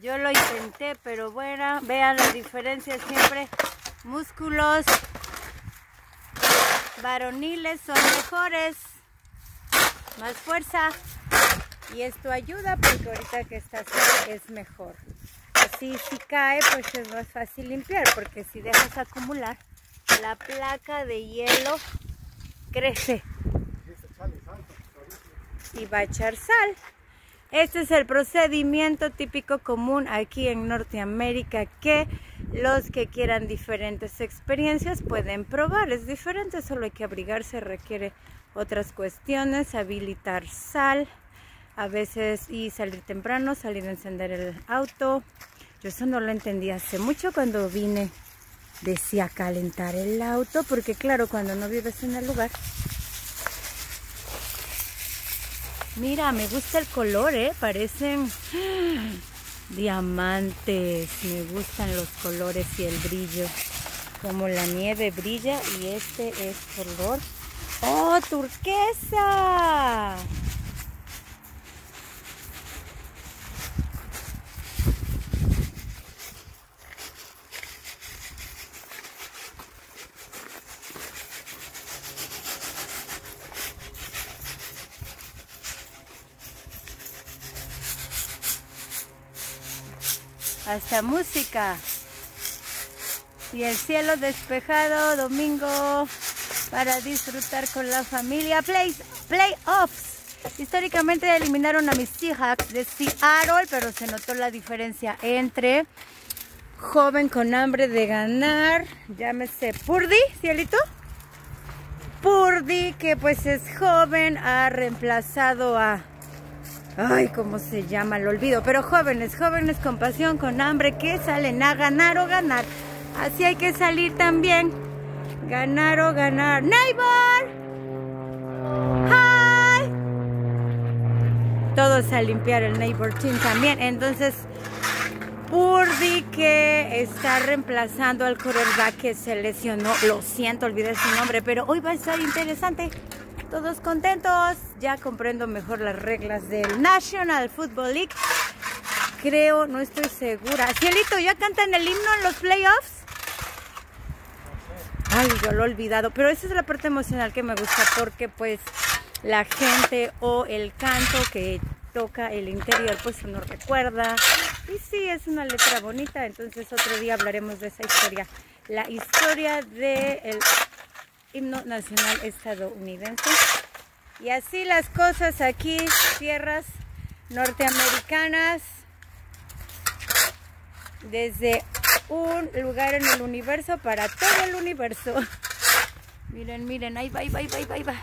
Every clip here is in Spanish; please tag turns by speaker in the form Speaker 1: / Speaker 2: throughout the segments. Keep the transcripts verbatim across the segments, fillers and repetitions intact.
Speaker 1: Yo lo intenté, pero bueno, vean la diferencia siempre. Músculos varoniles son mejores, más fuerza. Y esto ayuda porque ahorita que está así es mejor. Así si cae, pues es más fácil limpiar, porque si dejas acumular, la placa de hielo crece y va a echar sal. Este es el procedimiento típico común aquí en Norteamérica, que los que quieran diferentes experiencias pueden probar. Es diferente, solo hay que abrigarse, requiere otras cuestiones, habilitar sal a veces y salir temprano, salir a encender el auto. Yo eso no lo entendí hace mucho cuando vine, decía calentar el auto, porque claro, cuando no vives en el lugar. Mira, me gusta el color, ¿eh? Parecen diamantes. Me gustan los colores y el brillo. Como la nieve brilla y este es color... ¡Oh, turquesa! Hasta música. Y el cielo despejado, domingo, para disfrutar con la familia. Play, playoffs. Históricamente eliminaron a mis Seahawks de Seattle, pero se notó la diferencia entre joven con hambre de ganar, llámese Purdy, cielito. Purdy, que pues es joven, ha reemplazado a... Ay, ¿cómo se llama? Lo olvido. Pero jóvenes, jóvenes con pasión, con hambre, que salen a ganar o ganar. Así hay que salir también. Ganar o ganar. ¡Neighbor! ¡Hi! Todos a limpiar el Neighbor Team también. Entonces, Purdy, que está reemplazando al quarterback que se lesionó. Lo siento, olvidé su nombre, pero hoy va a estar interesante. Todos contentos, ya comprendo mejor las reglas del National Football League. Creo, no estoy segura. Cielito, ¿ya cantan el himno en los playoffs? Ay, yo lo he olvidado, pero esa es la parte emocional que me gusta, porque pues la gente o el canto que toca el interior pues uno recuerda. Y sí, es una letra bonita, entonces otro día hablaremos de esa historia. La historia del himno nacional estadounidense. Y así las cosas aquí, tierras norteamericanas, desde un lugar en el universo para todo el universo. Miren, miren, ahí va, ahí va, ahí va, ahí va, ahí va.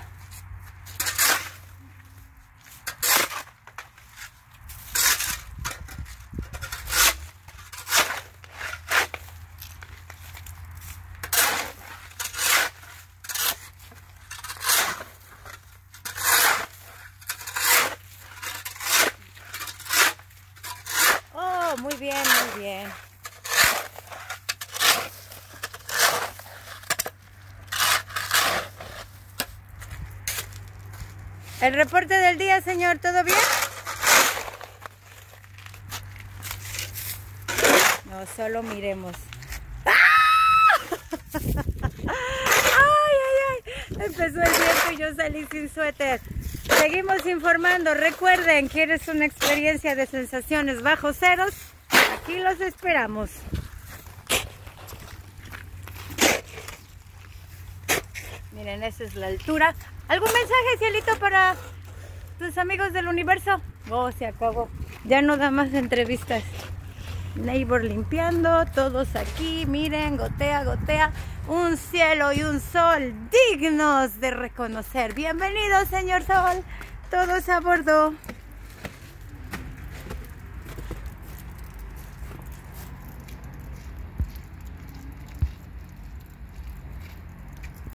Speaker 1: Muy bien, muy bien. El reporte del día, señor, ¿todo bien? No, solo miremos. ¡Ah! ¡Ay, ay, ay! Empezó el viento y yo salí sin suéter. Seguimos informando. Recuerden, ¿quieres una experiencia de sensaciones bajo ceros? Aquí los esperamos. Miren, esa es la altura. ¿Algún mensaje, cielito, para tus amigos del universo? Oh, se acabó. Ya no da más entrevistas. Neighbor limpiando, todos aquí, miren, gotea, gotea. Un cielo y un sol dignos de reconocer. Bienvenido, señor Sol. Todos a bordo.